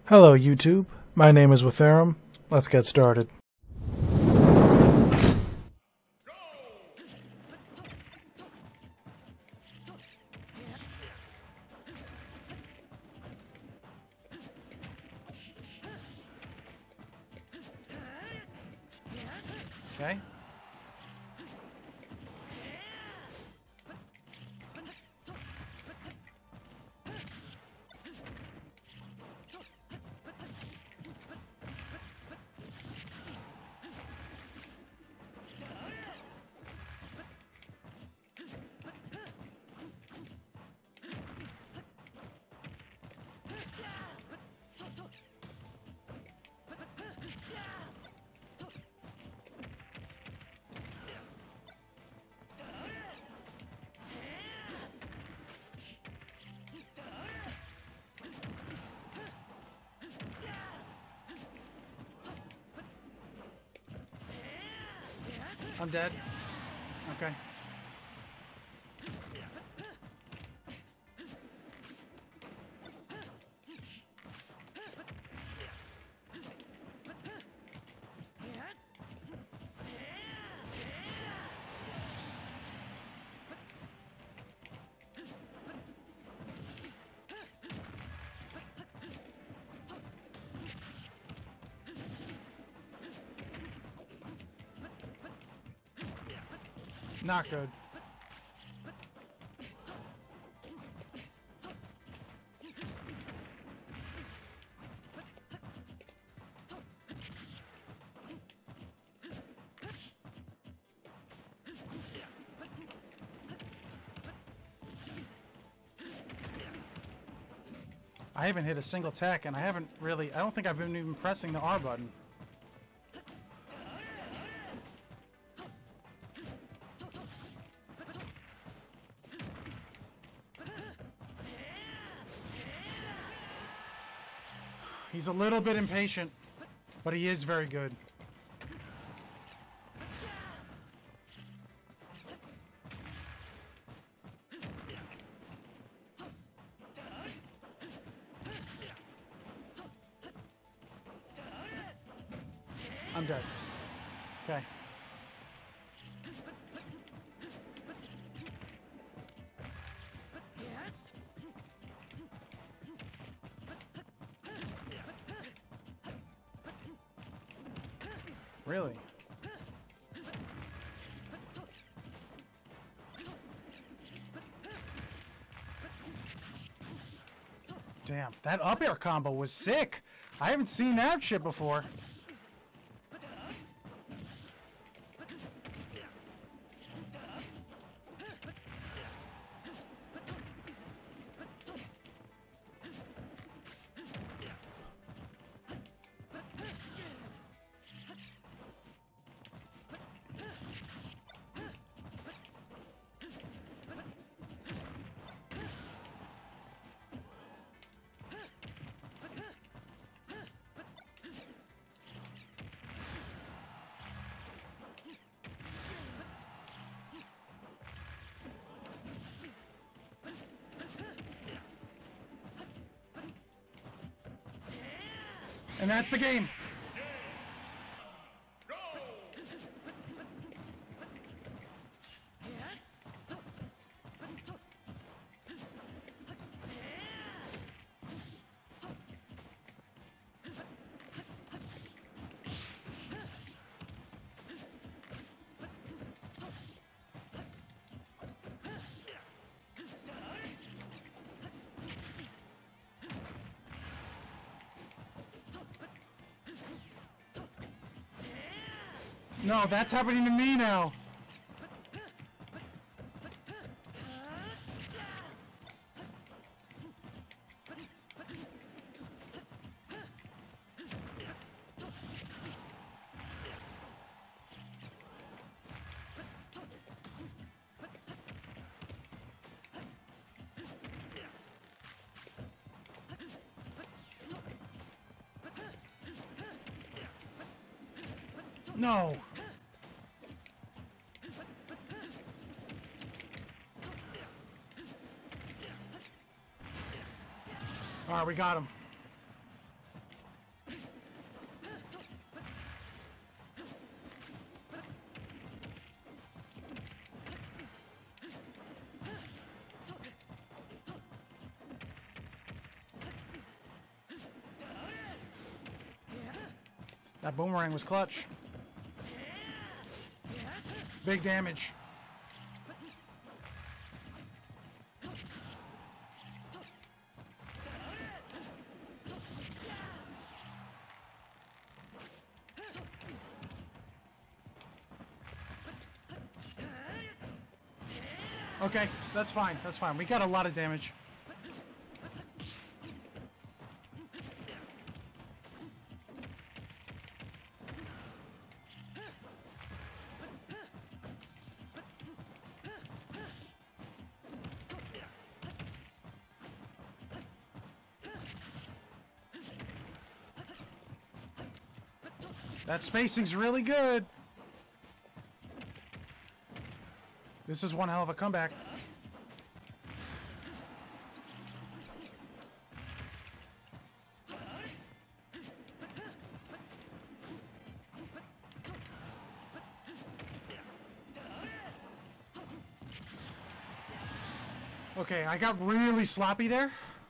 Hello YouTube, my name is Witherum. Let's get started. Okay. I'm dead. Okay. Not good. I haven't hit a single attack, and I don't think I've been even pressing the R button. He's a little bit impatient, but he is very good. I'm dead. Okay. Really? Damn, that up air combo was sick. I haven't seen that shit before. And that's the game. No, that's happening to me now. No. All right, we got him. That boomerang was clutch. Big damage. Okay, that's fine. That's fine. We got a lot of damage. That spacing's really good. This is one hell of a comeback. Okay, I got really sloppy there.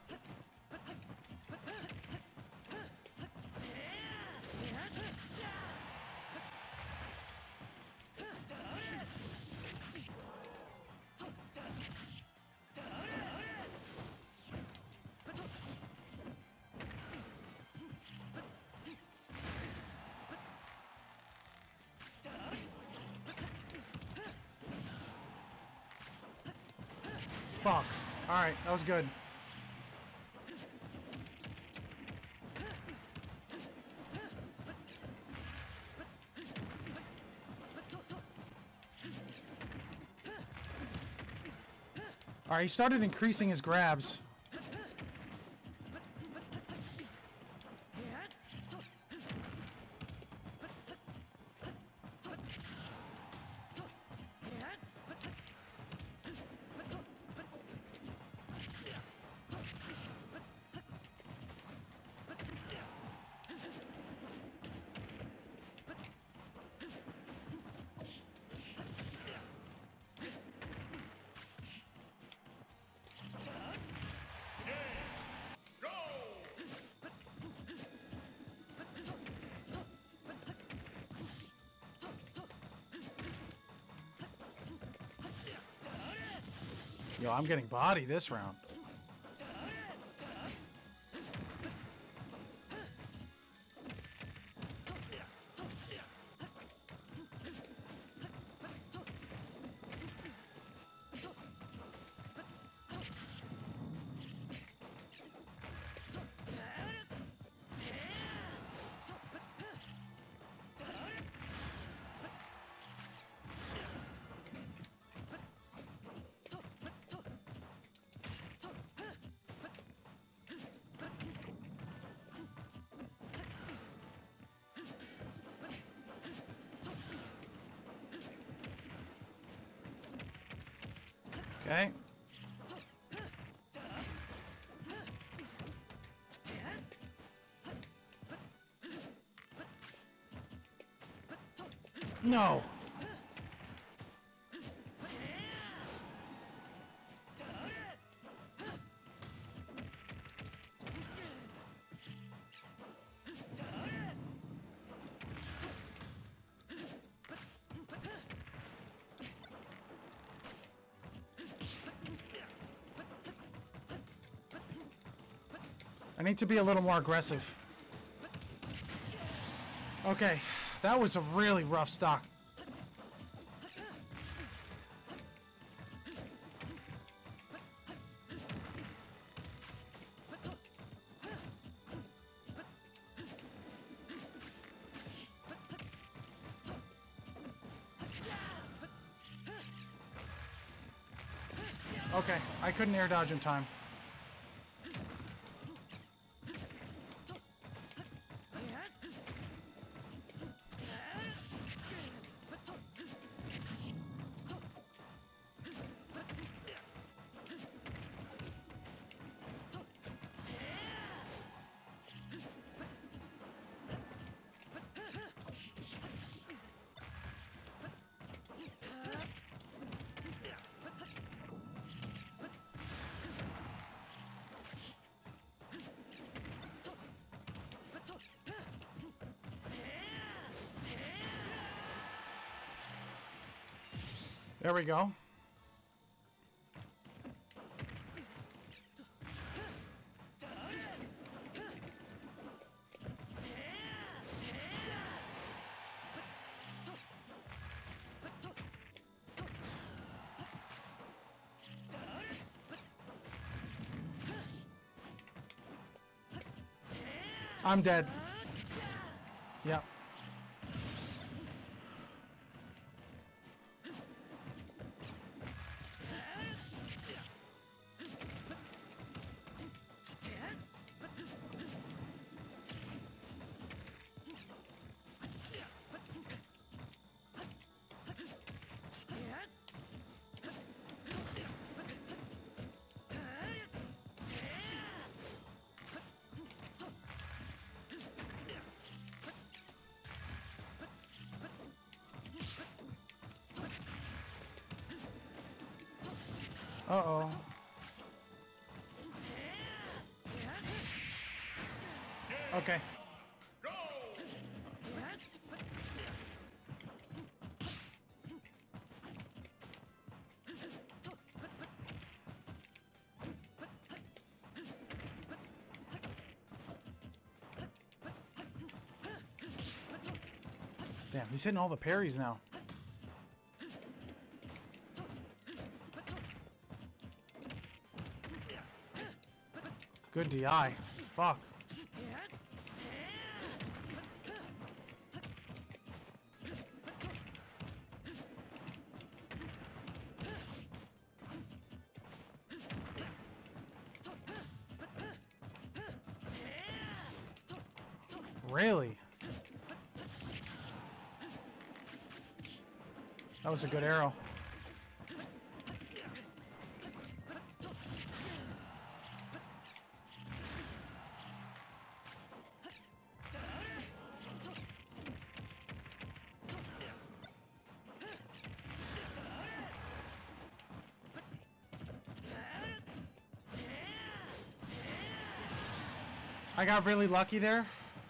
Fuck. Alright, that was good. Alright, he started increasing his grabs. Yo, I'm getting body this round. Okay. No. I need to be a little more aggressive. Okay, that was a really rough stock. Okay, I couldn't air dodge in time. There we go. I'm dead. Yep. Uh-oh. Okay. Damn, he's hitting all the parries now. Good DI. Fuck. Really? That was a good arrow. I got really lucky there.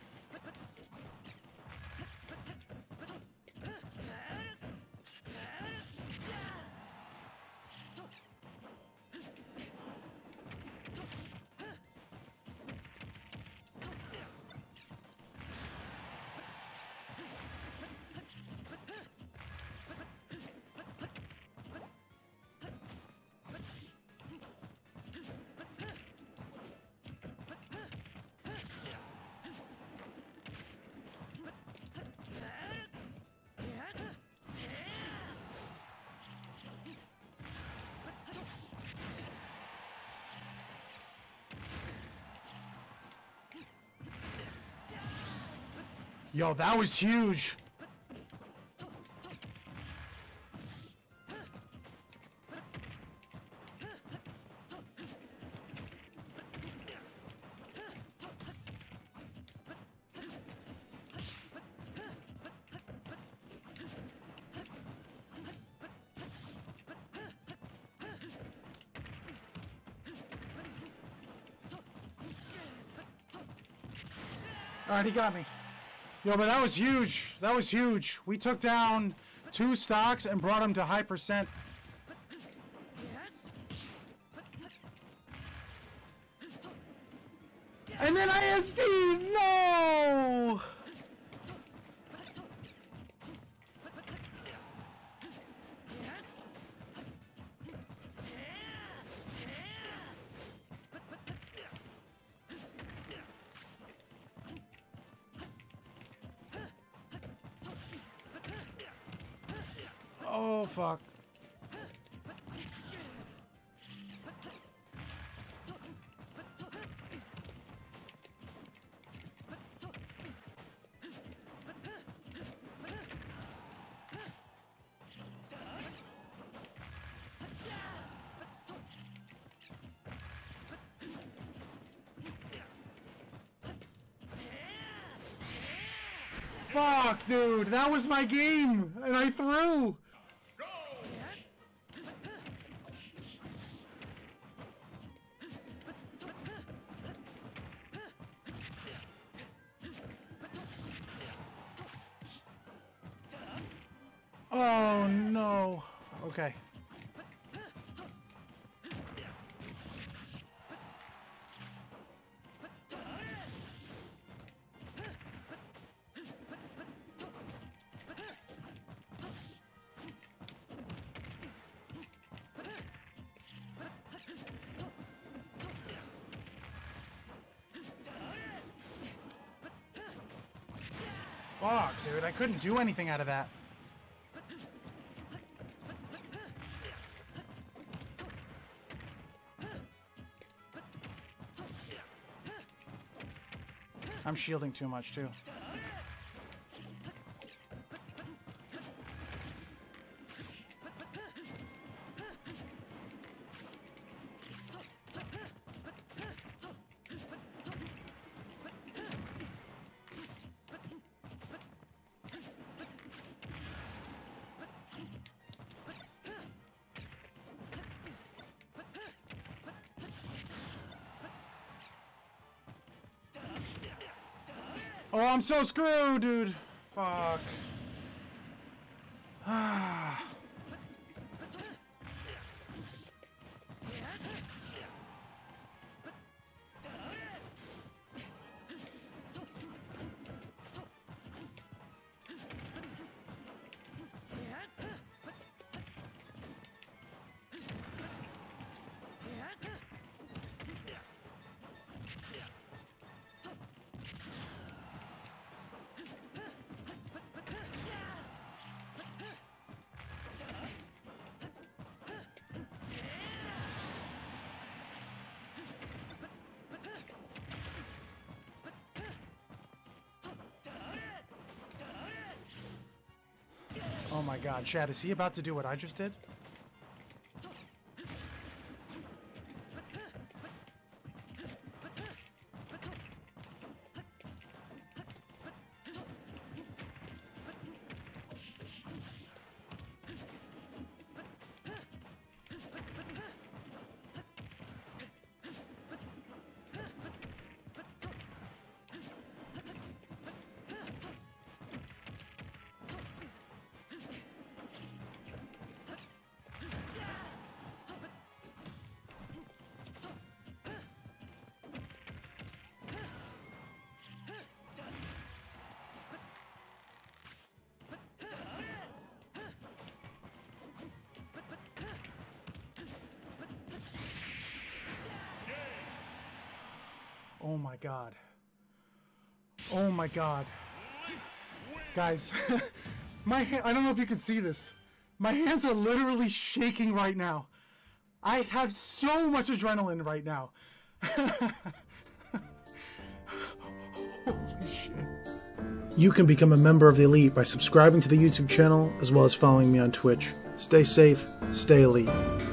Yo, that was huge. All right, he got me. Yo, but that was huge. That was huge. We took down 2 stocks and brought them to high percent. And then ISD! No! Oh, fuck. Fuck, dude. That was my game. And I threw. Oh, no. Okay. Fuck, dude, I couldn't do anything out of that. I'm shielding too much, too. Oh, I'm so screwed, dude. Fuck. Oh my god, Chad, is he about to do what I just did? Oh my god. Oh my god. Guys, I don't know if you can see this. My hands are literally shaking right now. I have so much adrenaline right now. Holy shit. You can become a member of the Elite by subscribing to the YouTube channel as well as following me on Twitch. Stay safe, stay elite.